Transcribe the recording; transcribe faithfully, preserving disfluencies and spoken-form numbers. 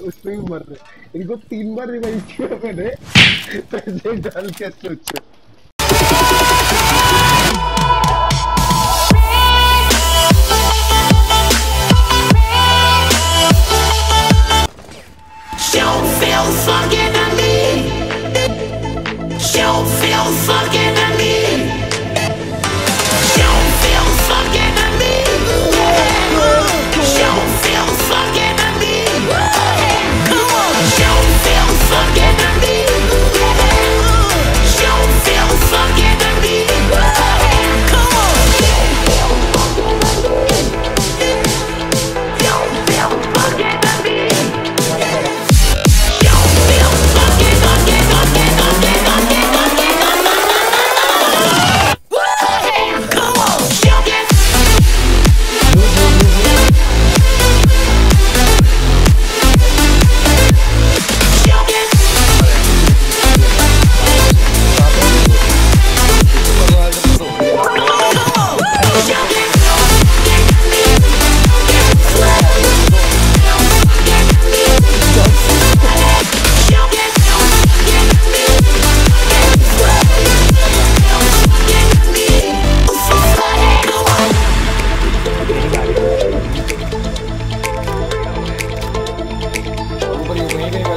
उसमें भी मर रहे। इनको तीन बार रिवाइव किया मैंने, पैसे डाल के सोचो। Don't feel fucking at me. Don't feel fucking at me. Don't feel fucking at me. Don't feel fucking at me. Come on. Don't feel fucking at me. Don't feel fucking at me. Come on. Don't feel fucking at me. Nobody waited.